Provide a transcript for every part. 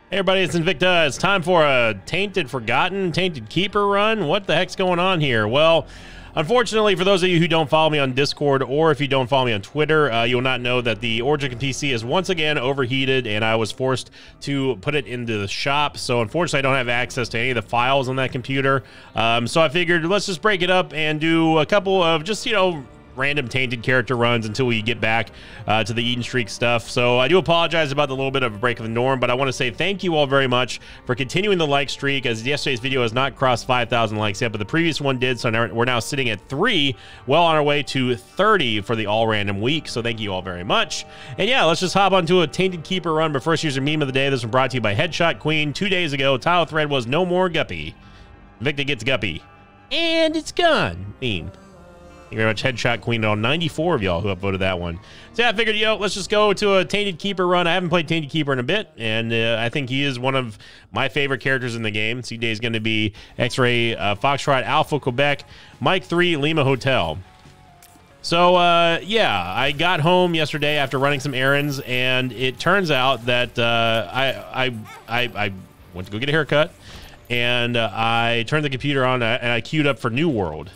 Hey everybody, it's Invicta. It's time for a Tainted Forgotten, Tainted Keeper run. What the heck's going on here? Well, unfortunately, for those of you who don't follow me on Discord, or if you don't follow me on Twitter, you'll not know that the Origin PC is once again overheated, and I was forced to put it into the shop. So unfortunately, I don't have access to any of the files on that computer. So I figured let's just break it up and do a couple of just, you know, random tainted character runs until we get back to the Eden Streak stuff. So I do apologize about the little bit of a break of the norm, but I want to say thank you all very much for continuing the like streak, as yesterday's video has not crossed 5,000 likes yet, but the previous one did. So now we're now sitting at 3, well on our way to 30 for the all random week. So thank you all very much. And yeah, let's just hop onto a Tainted Keeper run. But first, here's your meme of the day. This one brought to you by Headshot Queen. 2 days ago, tile thread was no more Guppy. Victor gets Guppy. And it's gone. Meme. Thank you very much, Headshot Queen, and all 94 of y'all who upvoted that one. So yeah, I figured, yo, let's just go to a Tainted Keeper run. I haven't played Tainted Keeper in a bit, and I think he is one of my favorite characters in the game. C-Day is going to be X-Ray, Foxtrot, Alpha, Quebec, Mike 3, Lima Hotel. So, yeah, I got home yesterday after running some errands, and it turns out that I went to go get a haircut, and I turned the computer on, and I queued up for New World.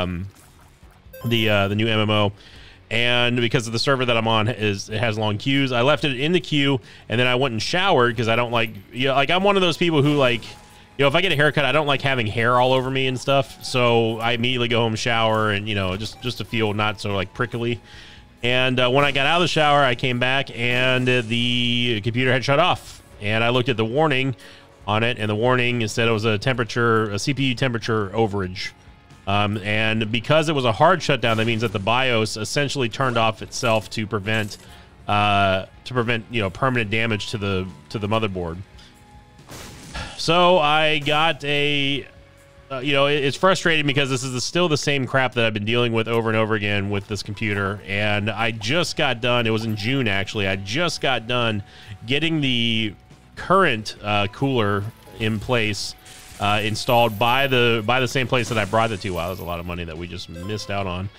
The new MMO, and because of the server that I'm on it has long queues, I left it in the queue, and then I went and showered because I don't like, you know, like I'm one of those people who, like, you know, if I get a haircut, I don't like having hair all over me and stuff, so I immediately go home, shower, and, you know, just to feel not so like prickly. And when I got out of the shower, I came back and the computer had shut off, and I looked at the warning on it, and the warning said it was a CPU temperature overage. And because it was a hard shutdown, that means that the BIOS essentially turned off itself to prevent you know, permanent damage to the motherboard. So I got a you know, it's frustrating because this is still the same crap that I've been dealing with over and over again with this computer, and I just got done. It was in June, actually. I just got done getting the current cooler in place. Installed by the same place that I brought it to. Wow, that's a lot of money that we just missed out on.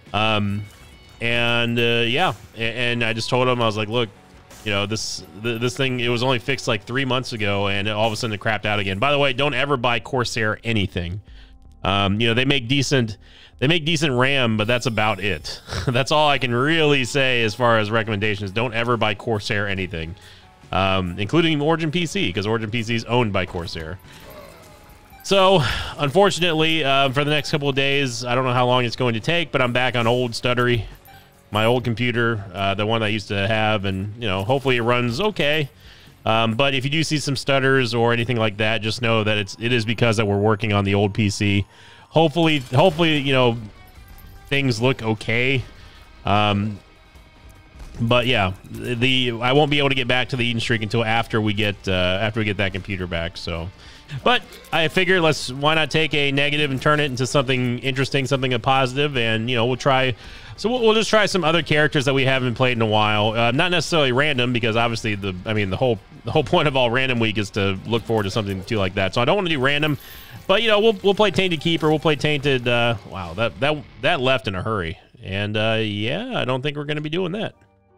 Yeah, and I just told him, I was like, look, you know, this thing, it was only fixed like 3 months ago, and all of a sudden it crapped out again. By the way, don't ever buy Corsair anything. You know, they make decent RAM, but that's about it. That's all I can really say as far as recommendations. Don't ever buy Corsair anything, including Origin PC, because Origin PC is owned by Corsair. So, unfortunately, for the next couple of days, I don't know how long it's going to take, but I'm back on old Stuttery, my old computer, the one I used to have, and, you know, hopefully it runs okay. But if you do see some stutters or anything like that, just know that it is because that we're working on the old PC. Hopefully, you know, things look okay. But yeah, I won't be able to get back to the Eden Streak until after we get that computer back. So. But I figured, why not take a negative and turn it into something interesting, something positive, and, you know, we'll just try some other characters that we haven't played in a while. Not necessarily random, because obviously the whole point of all random week is to look forward to something like that. So I don't want to do random, but, you know, we'll play Tainted Keeper, we'll play Tainted. Wow, that left in a hurry, and yeah, I don't think we're going to be doing that.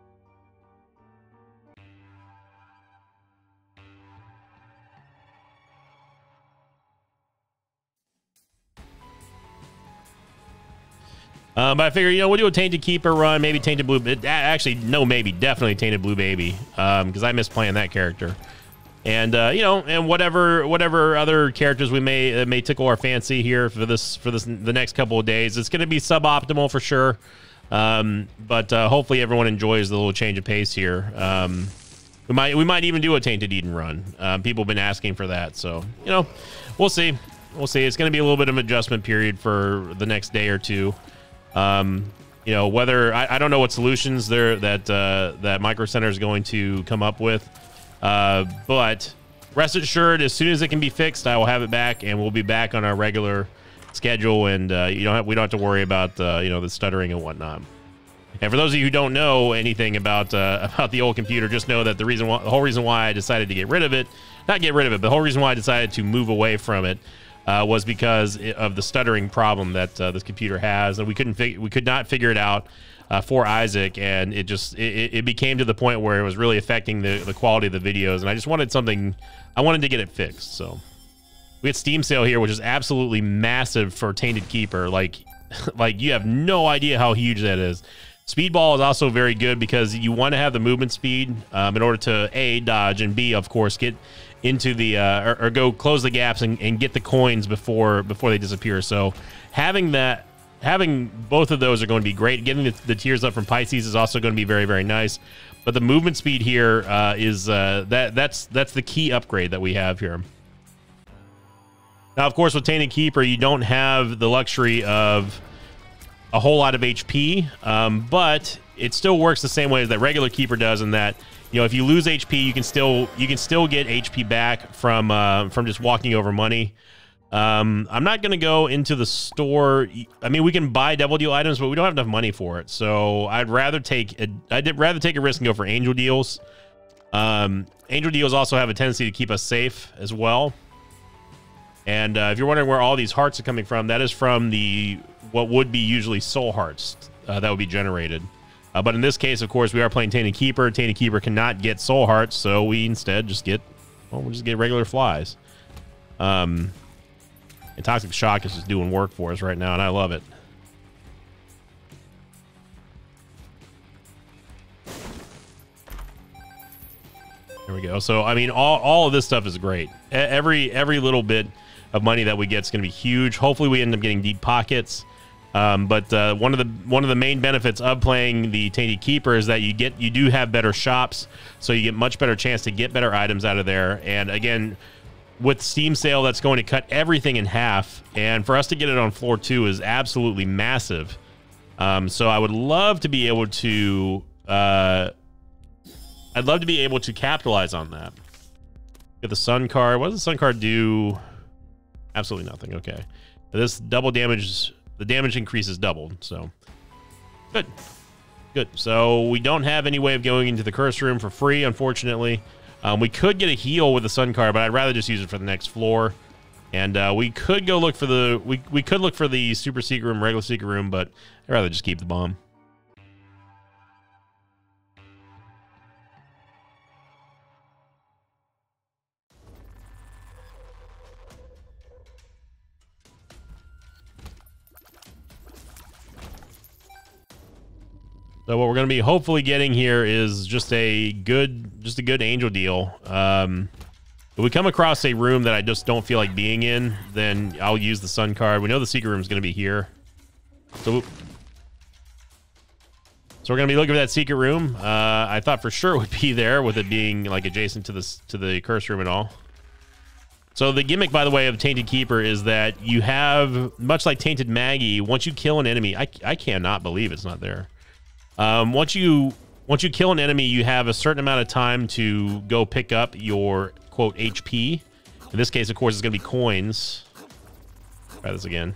But I figure, you know, we'll do a Tainted Keeper run, maybe Tainted Blue. Actually, no, maybe, definitely Tainted Blue Baby, because I miss playing that character. And you know, and whatever other characters we may tickle our fancy here for the next couple of days. It's going to be suboptimal for sure, but hopefully everyone enjoys the little change of pace here. We might even do a Tainted Eden run. People have been asking for that, so, you know, we'll see. We'll see. It's going to be a little bit of an adjustment period for the next day or two. You know, whether I don't know what solutions that Micro Center is going to come up with, but rest assured, as soon as it can be fixed, I will have it back, and we'll be back on our regular schedule, and we don't have to worry about you know, the stuttering and whatnot. And for those of you who don't know anything about the old computer, just know that the whole reason why I decided to get rid of it, not get rid of it, but the whole reason why I decided to move away from it was because of the stuttering problem that this computer has, and we could not figure it out. for Isaac, and it became to the point where it was really affecting the quality of the videos, and I just wanted something. I wanted to get it fixed. So we had Steam sale here, which is absolutely massive for Tainted Keeper. Like you have no idea how huge that is. Speedball is also very good because you want to have the movement speed in order to A, dodge, and B, of course, get into the or go close the gaps and get the coins before they disappear. So having both of those are going to be great. Getting the tiers up from Pisces is also going to be very, very nice. But the movement speed here is that's the key upgrade that we have here. Now, of course, with Tainted Keeper, you don't have the luxury of a whole lot of HP, but it still works the same way as that regular Keeper does, in that, you know, if you lose HP, you can still get HP back from just walking over money. I'm not going to go into the store. I mean, we can buy Devil Deal items, but we don't have enough money for it. So I'd rather take a risk and go for Angel Deals. Angel Deals also have a tendency to keep us safe as well. And if you're wondering where all these hearts are coming from, that is from what would be usually soul hearts that would be generated. But in this case, of course, we are playing Tainted Keeper. Tainted Keeper cannot get soul hearts, so we instead just get regular flies. And Toxic Shock is just doing work for us right now, and I love it. There we go. So I mean, all of this stuff is great. Every little bit of money that we get is going to be huge. Hopefully, we end up getting deep pockets. But one of the main benefits of playing the Tainted Keeper is that you do have better shops, so you get much better chance to get better items out of there. And again, with Steam sale, that's going to cut everything in half, and for us to get it on floor 2 is absolutely massive. So I would love to be able to capitalize on that. Get the Sun card. What does the Sun card do? Absolutely nothing. Okay, this double damage. The damage increase is doubled, so good. So we don't have any way of going into the curse room for free, unfortunately. We could get a heal with the Sun card, but I'd rather just use it for the next floor. And we could go look for we could look for the super secret room, regular secret room, but I'd rather just keep the bomb. So what we're going to be hopefully getting here is just a good angel deal. If we come across a room that I just don't feel like being in, then I'll use the Sun card. We know the secret room is going to be here. So we're going to be looking for that secret room. I thought for sure it would be there with it being like adjacent to the curse room and all. So the gimmick, by the way, of Tainted Keeper is that you have, much like Tainted Maggie, once you kill an enemy, I cannot believe it's not there. Once you kill an enemy, you have a certain amount of time to go pick up your, quote, HP. In this case, of course, it's going to be coins. Try this again.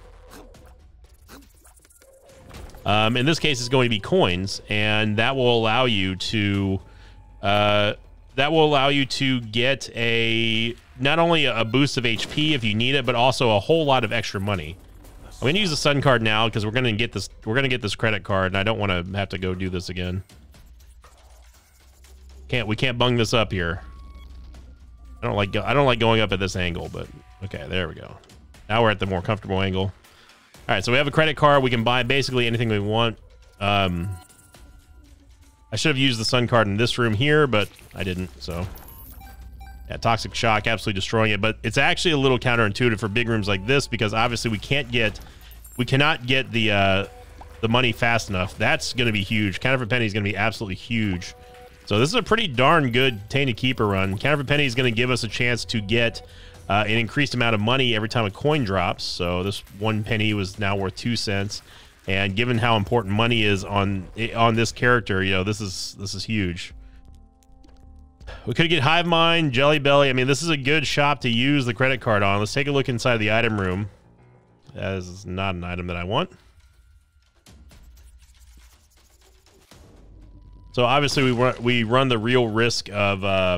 In this case, it's going to be coins, and that will allow you to get not only a boost of HP if you need it, but also a whole lot of extra money. I'm going to use the Sun card now because we're going to get this credit card, and I don't want to have to go do this again. We can't bung this up here. I don't like going up at this angle, but okay, there we go. Now we're at the more comfortable angle. All right, so we have a credit card. We can buy basically anything we want. I should have used the Sun card in this room here, but I didn't, so. Yeah, Toxic Shock, absolutely destroying it. But it's actually a little counterintuitive for big rooms like this because obviously we cannot get the money fast enough. That's going to be huge. Counterfeit Penny is going to be absolutely huge. So this is a pretty darn good Tainted Keeper run. Counterfeit Penny is going to give us a chance to get an increased amount of money every time a coin drops. So this 1 penny was now worth 2 cents. And given how important money is on this character, you know, this is huge. We could get Hive Mind, Jelly Belly. I mean, this is a good shop to use the credit card on. Let's take a look inside the item room. That is not an item that I want. So obviously we run the real risk of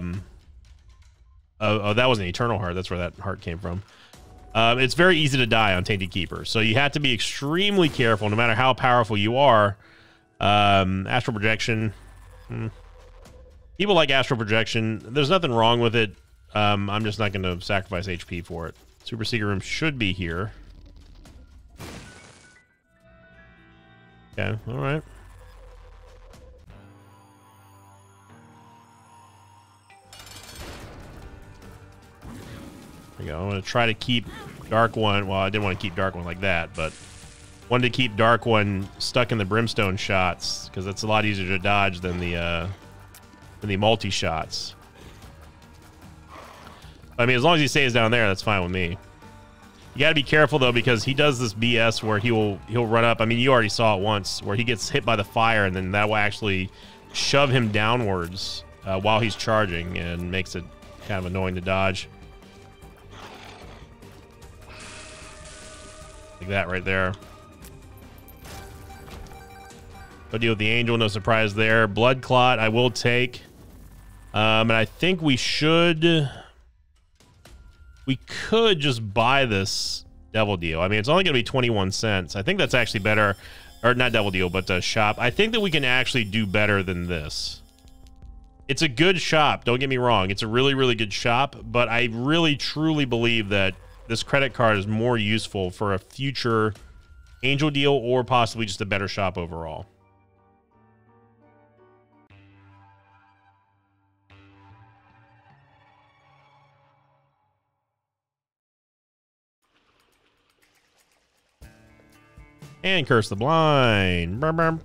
that was an Eternal Heart. That's where that heart came from. It's very easy to die on Tainted Keeper, so you have to be extremely careful. No matter how powerful you are, Astral Projection. People like Astral Projection. There's nothing wrong with it. I'm just not going to sacrifice HP for it. Super Secret Room should be here. Okay, all right. There we go. I'm going to try to keep Dark One. Well, I didn't want to keep Dark One like that, but wanted to keep Dark One stuck in the Brimstone shots because it's a lot easier to dodge than the multi shots. I mean, as long as he stays down there, that's fine with me. You got to be careful though, because he does this BS where he'll run up. I mean, you already saw it once where he gets hit by the fire, and then that will actually shove him downwards while he's charging, and makes it kind of annoying to dodge. Like that right there. Go deal with the Angel, no surprise there. Blood Clot, I will take. And I think we should... We could just buy this Devil Deal. I mean, it's only going to be 21 cents. I think that's actually better. Or not Devil Deal, but shop. I think that we can actually do better than this. It's a good shop. Don't get me wrong. It's a really, really good shop. But I really, truly believe that this credit card is more useful for a future Angel Deal or possibly just a better shop overall. And Curse the Blind.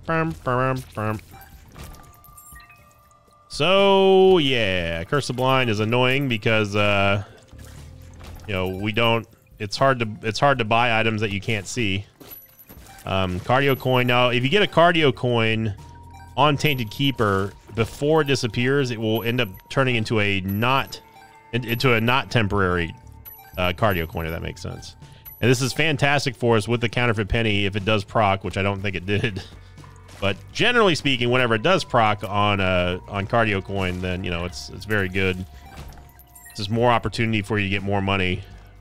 So, yeah. Curse the Blind is annoying because, you know, we don't... It's hard to buy items that you can't see. Cardio Coin. Now, if you get a Cardio Coin on Tainted Keeper, before it disappears, it will end up turning into a not temporary Cardio Coin, if that makes sense. And this is fantastic for us with the Counterfeit Penny if it does proc, which I don't think it did. But generally speaking, whenever it does proc on Cardio Coin, then, you know, it's very good. It's just more opportunity for you to get more money.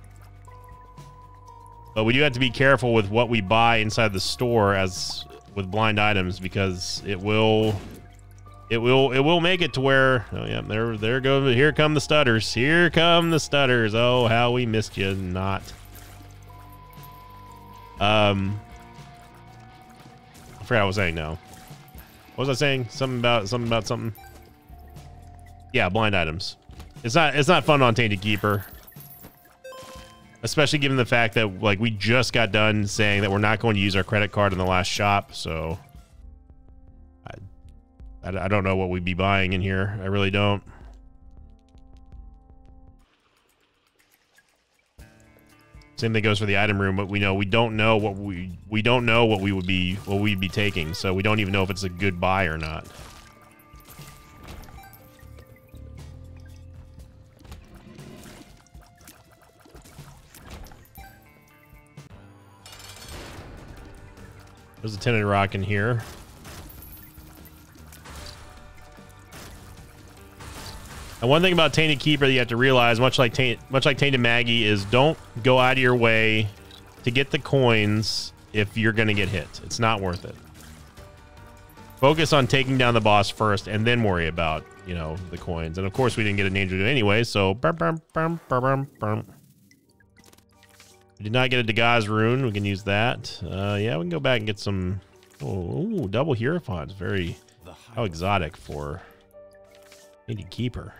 But we do have to be careful with what we buy inside the store as with blind items, because it will make it to where, oh yeah, there go, here come the stutters. Here come the stutters. Oh, how we missed you not. I forgot what I was saying now. What was I saying? Something about something. Yeah, blind items. It's not fun on Tainted Keeper. Especially given the fact that, like, we just got done saying that we're not going to use our credit card in the last shop, so I don't know what we'd be buying in here. I really don't. Same thing goes for the item room, but we don't know what we'd be taking, so we don't even know if it's a good buy or not. There's a tinted rock in here. And one thing about Tainted Keeper that you have to realize, much like Tainted Maggie, is don't go out of your way to get the coins if you're going to get hit. It's not worth it. Focus on taking down the boss first, and then worry about, you know, the coins. And of course, we didn't get an Angel anyway, so we did not get a Dagaz rune. We can use that. Yeah, we can go back and get some. Oh, double Hierophants. Very how exotic for Tainted Keeper.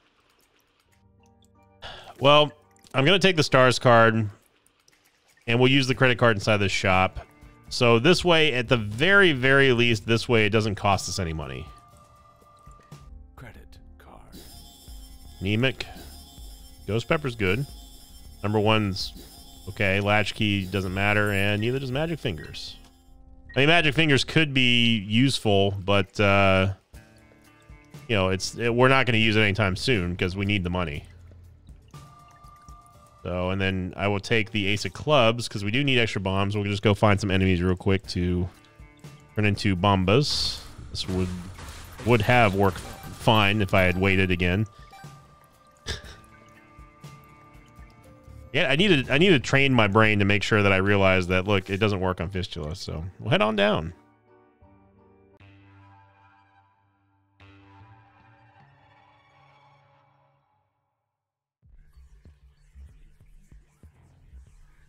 Well, I'm going to take the stars card, and we'll use the credit card inside this shop. So this way, at the very, very least, this way it doesn't cost us any money. Credit card. Anemic. Ghost Pepper's good. Number one's okay. Latchkey doesn't matter, and neither does Magic Fingers. I mean, Magic Fingers could be useful, but you know, we're not going to use it anytime soon because we need the money. So, and then I will take the Ace of Clubs because we do need extra bombs. We'll just go find some enemies real quick to turn into bombas. This would have worked fine if I had waited again. Yeah, I need to train my brain to make sure that I realize that, look, it doesn't work on Fistula. So we'll head on down.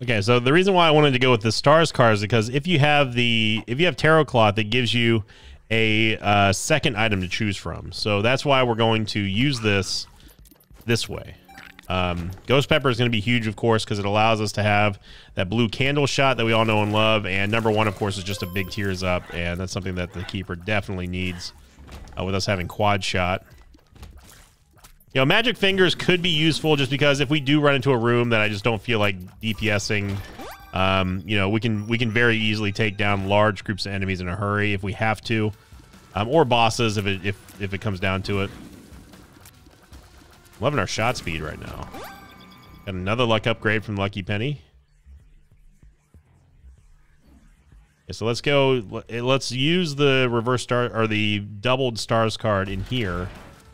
Okay, so the reason why I wanted to go with the stars card is because if you have Tarot Cloth, it gives you a second item to choose from. So that's why we're going to use this way. Ghost Pepper is going to be huge, of course, because it allows us to have that blue candle shot that we all know and love. And number one, of course, is just a big tears up, and that's something that the keeper definitely needs with us having quad shot. You know, Magic Fingers could be useful just because if we do run into a room that I just don't feel like DPSing, you know, we can very easily take down large groups of enemies in a hurry if we have to, or bosses if it comes down to it. Loving our shot speed right now. Got another luck upgrade from Lucky Penny. Okay, so let's go. Let's use the reverse star or the doubled stars card in here.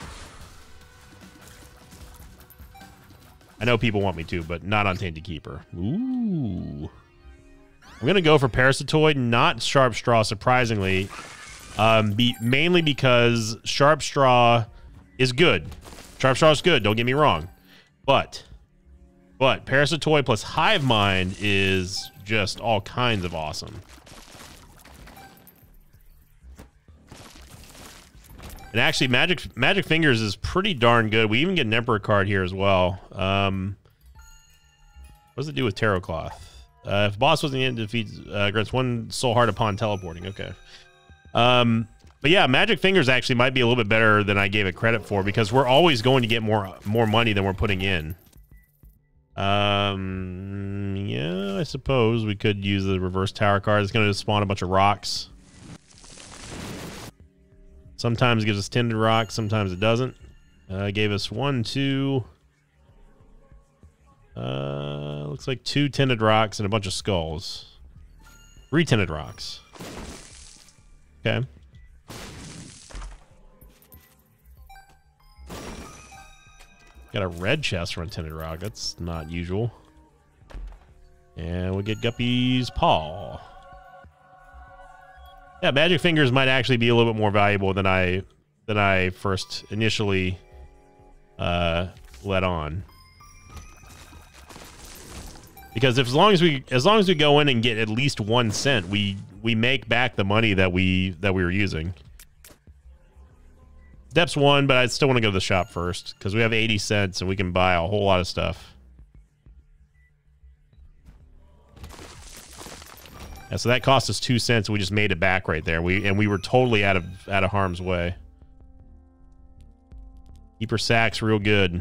I know people want me to, but not on Tainted Keeper. Ooh. I'm going to go for Parasitoid, not Sharp Straw, surprisingly. Mainly because Sharp Straw is good. Sharp Straw is good, don't get me wrong. But Parasitoid plus Hive Mind is just all kinds of awesome. And actually, Magic Fingers is pretty darn good. We even get an Emperor card here as well. What does it do with Tarot Cloth? If boss wasn't in, defeats grants 1 soul heart upon teleporting. Okay. But yeah, Magic Fingers actually might be a little bit better than I gave it credit for because we're always going to get more money than we're putting in. Yeah, I suppose we could use the reverse tower card. It's going to spawn a bunch of rocks. Sometimes it gives us tinted rocks, sometimes it doesn't. It gave us 1, 2. Looks like 2 tinted rocks and a bunch of skulls. 3 tinted rocks. Okay. Got a red chest for a tinted rock. That's not usual. And we'll get Guppy's Paw. Yeah, Magic Fingers might actually be a little bit more valuable than I first initially let on. Because as long as we go in and get at least 1 cent, we make back the money that we were using. Depths 1, but I still want to go to the shop first because we have 80 cents and we can buy a whole lot of stuff. Yeah, so that cost us 2 cents. And we just made it back right there. We were totally out of harm's way. Keeper Sack's real good.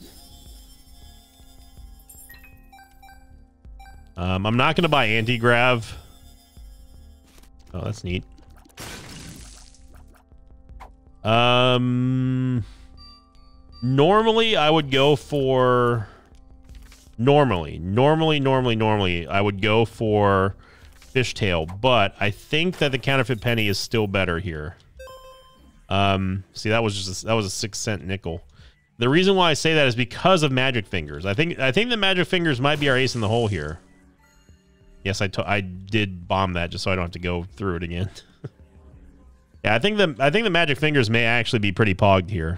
I'm not going to buy Anti-Grav. Oh, that's neat. Normally I would go for normally I would go for Fishtail, but I think that the counterfeit penny is still better here. See, that was a 6 cent nickel. The reason why I say that is because of Magic Fingers. I think the Magic Fingers might be our ace in the hole here. Yes, I did bomb that just so I don't have to go through it again. Yeah, I think the Magic Fingers may actually be pretty pogged here.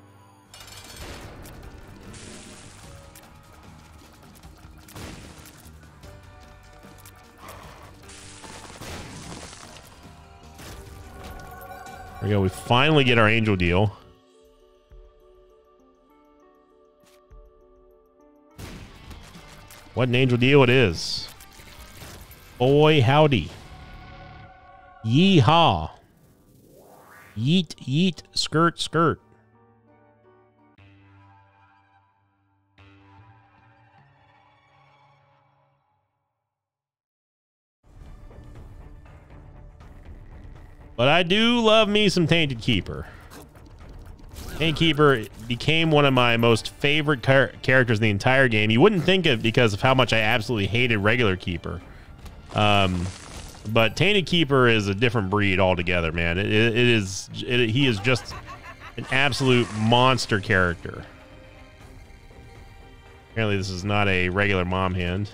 There we go. We finally get our angel deal. What an angel deal it is. Boy, howdy. Yeehaw. Yeet, yeet, skirt, skirt. But I do love me some Tainted Keeper. Tainted Keeper became one of my most favorite characters in the entire game. You wouldn't think of because of how much I absolutely hated regular Keeper. But Tainted Keeper is a different breed altogether, man. He is just an absolute monster character. Apparently this is not a regular mom hand.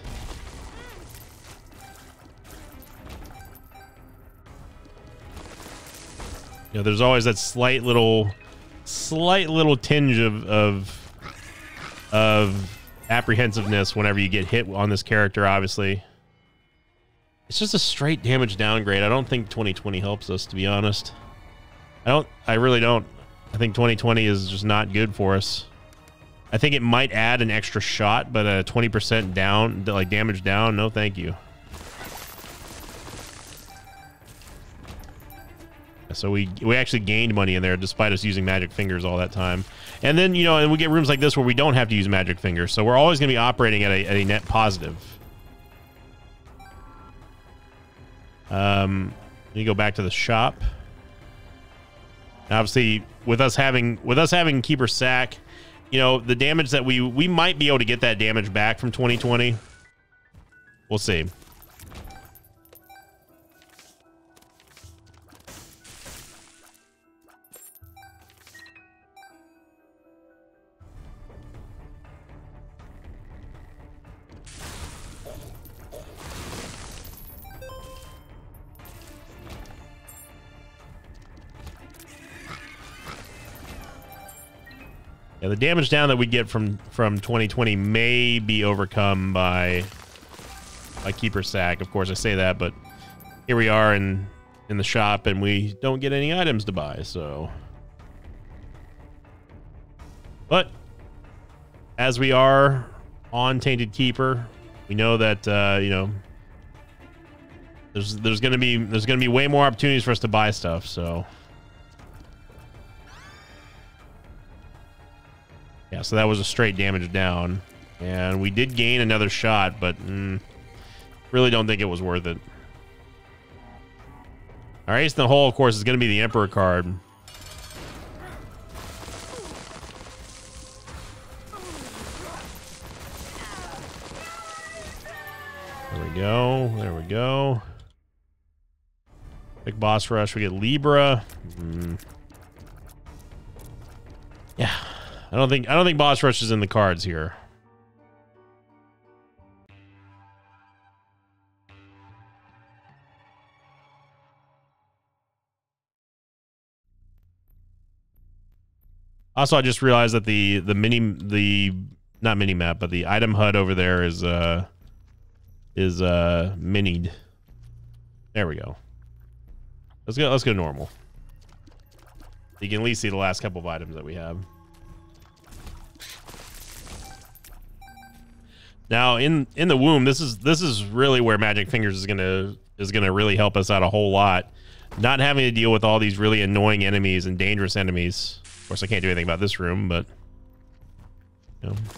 You know, there's always that slight little tinge of apprehensiveness whenever you get hit on this character, obviously. It's just a straight damage downgrade. I don't think 2020 helps us, to be honest. I really don't. I think 2020 is just not good for us. I think it might add an extra shot, but a 20% down, like damage down, no thank you. So we actually gained money in there despite us using magic fingers all that time. And then, you know, and we get rooms like this where we don't have to use magic fingers. So we're always going to be operating at a net positive. You go back to the shop. Obviously, with us having Keeper Sack, you know, the damage that we might be able to get that damage back from 2020. We'll see. Yeah, the damage down that we get from 2020 may be overcome by Keeper Sack. Of course, I say that, but here we are in the shop, and we don't get any items to buy. So, but as we are on Tainted Keeper, we know that you know, there's gonna be way more opportunities for us to buy stuff. So. Yeah, so that was a straight damage down. And we did gain another shot, but really don't think it was worth it. Our ace in the hole, of course, is going to be the Emperor card. There we go. There we go. Big boss rush. We get Libra. Yeah. I don't think boss rush is in the cards here. Also, I just realized that the not mini map, but the item HUD over there is minied. There we go. Let's go normal. You can at least see the last couple of items that we have. Now in the womb, this is really where Magic Fingers is gonna really help us out a whole lot. Not having to deal with all these really annoying enemies and dangerous enemies. Of course, I can't do anything about this room, but you know,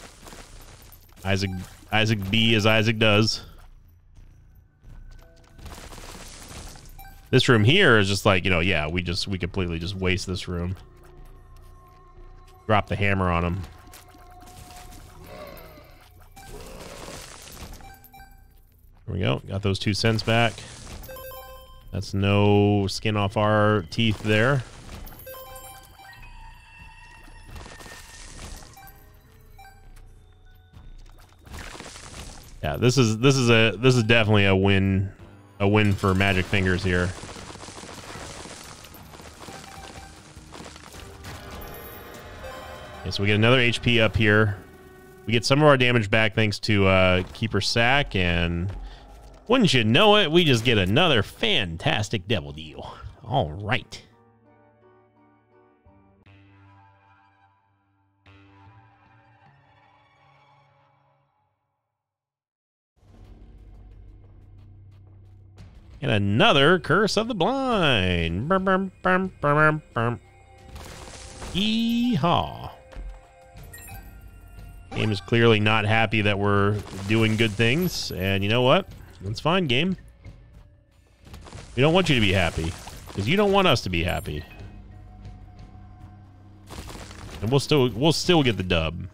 Isaac B as Isaac does. This room here is just like, you know, yeah, we completely just waste this room. Drop the hammer on him. There we go. Got those 2 cents back. That's no skin off our teeth there. Yeah, this is definitely a win for Magic Fingers here. Okay, so we get another HP up here. We get some of our damage back thanks to Keeper Sack, and wouldn't you know it, we just get another fantastic devil deal. All right. And another Curse of the Blind. Yeehaw. Game is clearly not happy that we're doing good things. And you know what? That's fine, game. We don't want you to be happy. Because you don't want us to be happy. And we'll still get the dub.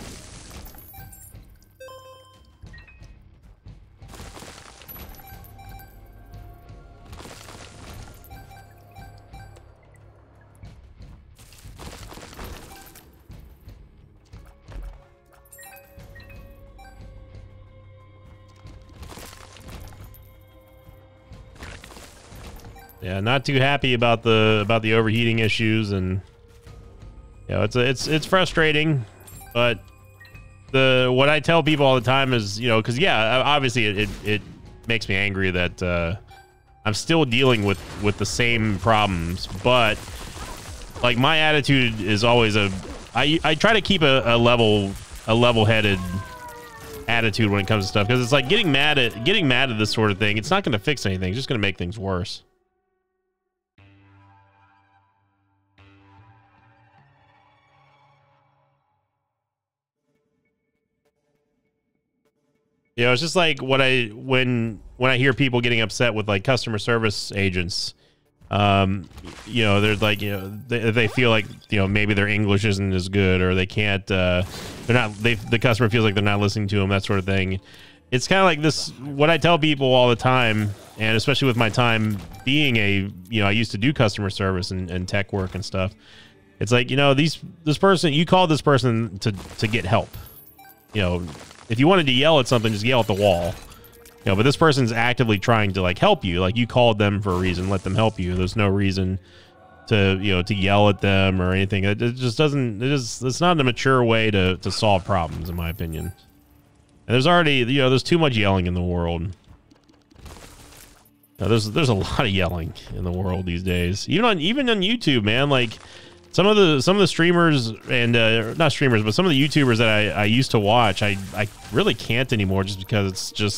Yeah, not too happy about the overheating issues, and you know, it's frustrating, but what I tell people all the time is, you know, because yeah, obviously it makes me angry that I'm still dealing with the same problems, but like my attitude is always I try to keep a level-headed attitude when it comes to stuff, because it's like getting mad at this sort of thing, it's not going to fix anything, it's just going to make things worse. You know, it's just like when I hear people getting upset with like customer service agents. You know, they're like, you know, they feel like, you know, maybe their English isn't as good, or they can't, the customer feels like they're not listening to them, that sort of thing. It's kind of like this, what I tell people all the time, and especially with my time being you know, I used to do customer service and tech work and stuff. It's like, you know, this person, you called this person to get help. You know, if you wanted to yell at something, just yell at the wall. You know, but this person's actively trying to like help you. Like, you called them for a reason, let them help you. There's no reason to, you know, to yell at them or anything. It just doesn't, it's not a mature way to solve problems, in my opinion. And there's already, you know, there's too much yelling in the world. Now, there's a lot of yelling in the world these days. Even on YouTube, man. Like some of the streamers and not streamers, but some of the YouTubers that I used to watch, I really can't anymore, just because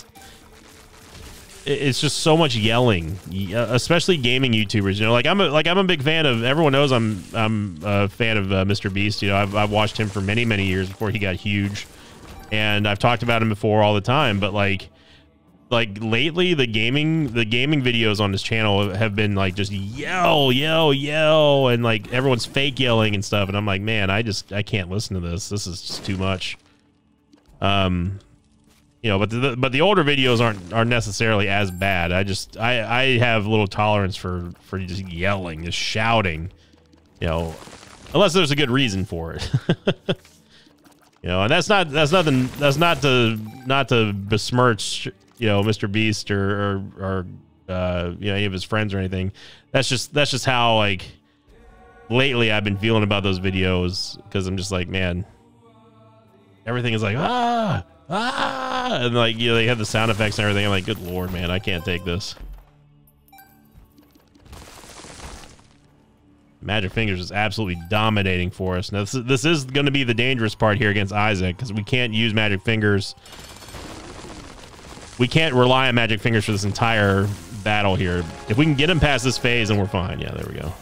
it's just so much yelling, especially gaming YouTubers. You know, like I'm a big fan of. Everyone knows I'm a fan of Mr. Beast. You know, I've watched him for many years before he got huge, and I've talked about him before all the time. But like lately, the gaming videos on his channel have been like just yell, and like everyone's fake yelling and stuff. And I'm like, man, I can't listen to this. This is just too much. You know, but the older videos aren't necessarily as bad. I have little tolerance for just yelling, just shouting, you know, unless there's a good reason for it. You know, and that's not to besmirch, you know, Mr. Beast or you know, any of his friends or anything. That's just how, like, lately I've been feeling about those videos, because I'm just like, man, everything is like and like, you know, they have the sound effects and everything. I'm like, good lord, man, I can't take this. Magic Fingers is absolutely dominating for us. Now this is going to be the dangerous part here against Isaac, because we can't use Magic Fingers. We can't rely on Magic Fingers for this entire battle here. If we can get him past this phase, then we're fine. Yeah, there we go.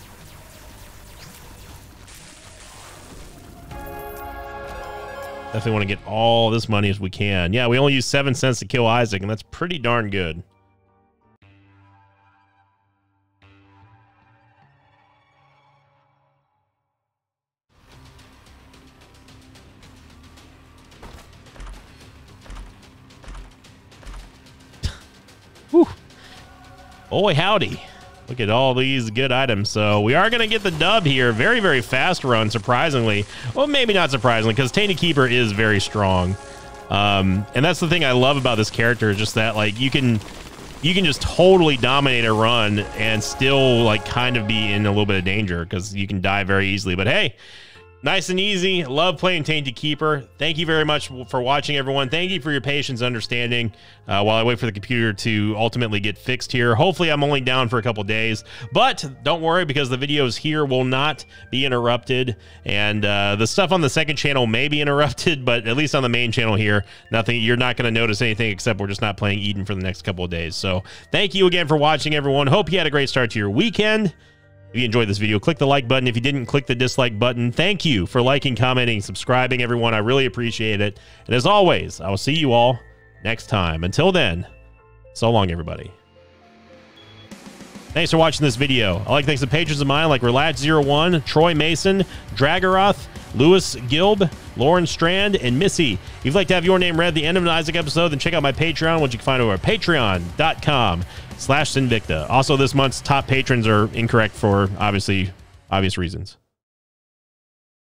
Definitely want to get all this money as we can. Yeah, we only use 7 cents to kill Isaac, and that's pretty darn good. Whew. Boy, howdy. Look at all these good items. So we are going to get the dub here. Very, very fast run, surprisingly. Well, maybe not surprisingly, because Tainted Keeper is very strong. And that's the thing I love about this character, is just that, like, you can just totally dominate a run and still, like, kind of be in a little bit of danger, because you can die very easily. But hey, nice and easy. Love playing Tainted Keeper. Thank you very much for watching, everyone. Thank you for your patience and understanding while I wait for the computer to ultimately get fixed here. Hopefully, I'm only down for a couple days, but don't worry, because the videos here will not be interrupted, and the stuff on the second channel may be interrupted, but at least on the main channel here, nothing. You're not going to notice anything, except we're just not playing Eden for the next couple of days. So thank you again for watching, everyone. Hope you had a great start to your weekend. If you enjoyed this video, click the like button. If you didn't, click the dislike button. Thank you for liking, commenting, subscribing, everyone. I really appreciate it. And as always, I will see you all next time. Until then, so long, everybody. Thanks for watching this video. I'd like to thank some patrons of mine like Relax01, Troy Mason, Dragaroth, Lewis Gilb, Lauren Strand, and Missy. If you'd like to have your name read at the end of an Isaac episode, then check out my Patreon, which you can find over at patreon.com/Sinvicta. Also, this month's top patrons are incorrect for obvious reasons.